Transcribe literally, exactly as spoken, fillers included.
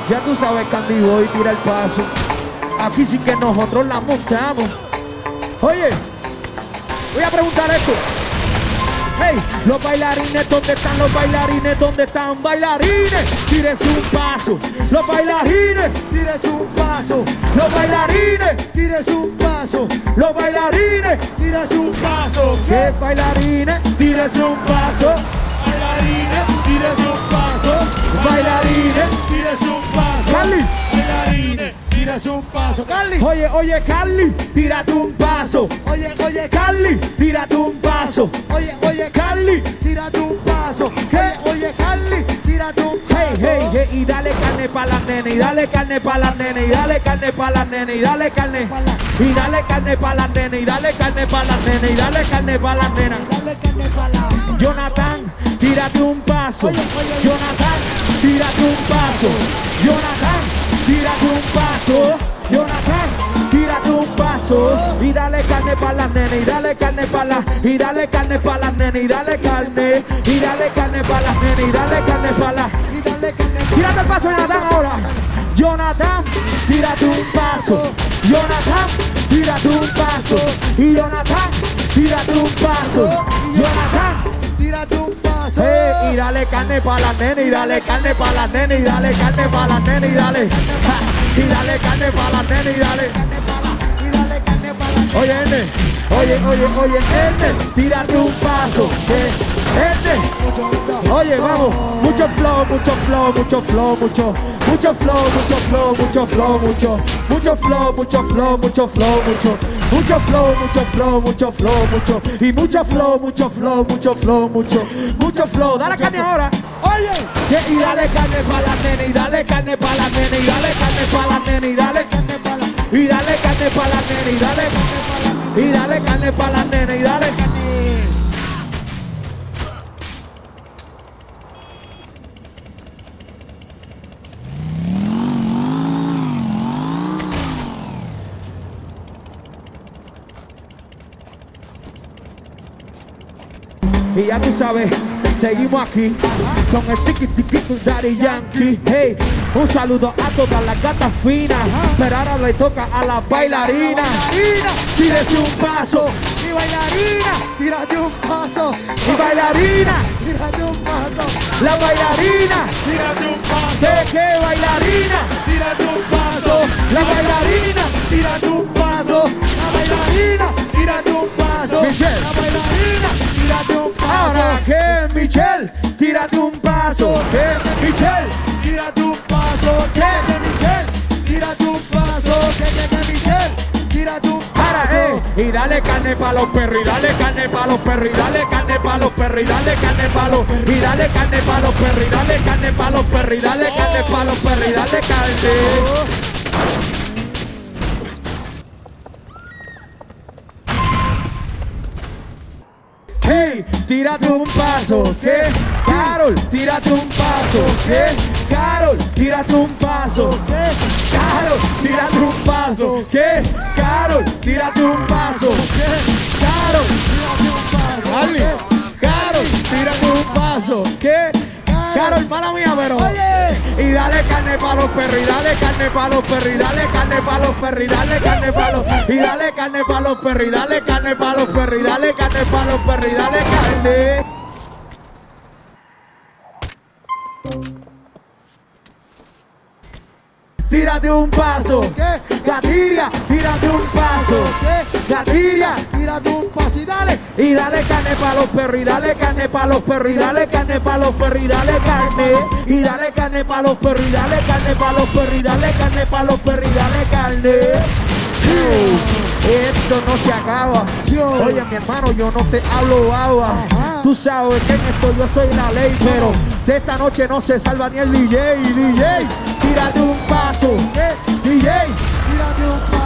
Ya tú sabes, Candy Boy tira el paso. Aquí sí que nosotros la montamos. Oye, voy a preguntar esto. Hey, los bailarines, ¿dónde están los bailarines? ¿Dónde están bailarines? Tírese un paso. Los bailarines, tírese un paso. Los bailarines, tírese un paso. Los bailarines, tírese un paso. ¿Qué bailarines? Tírese un paso. Bailarines, tírese un paso. Bailarines, tírese un paso. Carly. Bailarines, tírese un paso. Carly. Oye, oye, Carly, tírate un paso. Oye, oye, Carly, tírate un paso. Oye, oye, Carly, tírate un paso. ¿Qué? Oye, Carly, tírate un paso. Hey, hey, hey, y dale carne pa' las nenas, y dale carne pa' las nenas, y dale carne pa' las nenas, y dale carne. Y dale carne pa' las nenas, y dale carne pa' las nenas, y dale carne pa' las nenas. Dale carne pa' la. Jonathan, tírate un paso. Oye, oye, Jonathan, tírate un paso. Jonathan, tírate un paso. Jonathan, tírate un paso. Y dale carne pa' las nenas, y dale carne pa' las. Y dale carne pa' las nenas, y dale carne. Y dale carne pa' las nenas, y dale carne pa' las. Y dale carne. Tírate el paso, Jonathan, ahora. Jonathan, tírate un paso. Jonathan, tírate un paso. Y Jonathan, tírate un paso. Jonathan, tírate un paso. Hey, y dale carne pa' las nenas, y dale carne pa' las nenas, y dale carne pa' las nenas, y dale. Ja, y dale carne pa' las nenas, y dale. Y dale carne pa' las nenas. Oye, Ende, oye, oye, oye, Ende, tírate un paso. Ende, oye, vamos, mucho flow, mucho flow, mucho flow, mucho, mucho flow, mucho flow, mucho flow, mucho, mucho flow, mucho flow, mucho flow, mucho. Mucho flow, mucho flow, mucho flow, mucho. Y mucho flow, mucho flow, mucho flow, mucho. Mucho flow. Dale carne ahora. Oye. Y dale carne pa' la nena, y dale carne pa' la nena, y dale carne pa' la nena, y dale carne pa' la. Y dale carne pa' la nena, y dale carne pa' la. Y dale carne pa' la nena, y dale carne. Y ya tú sabes, seguimos aquí con el Chiquitiquito Daddy Yankee. Hey, un saludo a todas las gatas finas, pero ahora le toca a la bailarina. Tírate un paso. Y bailarina, tírate un paso. Y bailarina, tírate un paso. La bailarina, tírate un paso. ¿Qué, qué bailarina? Tírate un paso. La bailarina, tírate un paso. La bailarina, tírate un paso. Michelle. La bailarina, tírate un paso. Ahora que Michelle, tírate un paso. Que Michelle, tírate un paso. Que Michelle, tírate un paso. Que que Michelle, tírate un paso. Ahora, eh, y dale carne pa' los perros, y dale carne pa' los perros, y dale carne pa' los perros, y dale carne pa' los, y dale carne pa' los perros, y dale carne pa' los perros, y dale carne pa' los perros, y dale carne. Hey, tírate un paso, ¿qué? Carol, tírate un paso, ¿qué? Carol, tírate un paso, ¿qué? Carol, tírate un paso, ¿qué? Carol, tírate un paso, ¿qué? Carol, tírate un paso, ¿qué? Carol, tírate un paso, ¿qué? Carol, mala mía, pero oye, y dale carne pa' los perros, y dale carne pa' los perros, y dale carne pa' los perros, y dale carne pa' los, y dale carne pa' los perros, y dale carne pa' los perros, y dale carne pa' los perros, y dale carne. Tírate un paso, ¿qué? Gatiria, tírate un paso, ¿qué? Gatiria, tírate un paso y dale. Y dale carne pa' los perros, y dale carne pa' los perros, y dale carne pa' los perros, y dale carne. Y dale carne pa' los perros, y dale carne pa' los perros, y dale carne pa' los perros, y dale carne. Esto no se acaba. Oye, mi hermano, yo no te hablo baba. Tú sabes que en esto yo soy la ley, pero de esta noche no se salva ni el D J. D J, tírate un paso. D J, tírate un paso.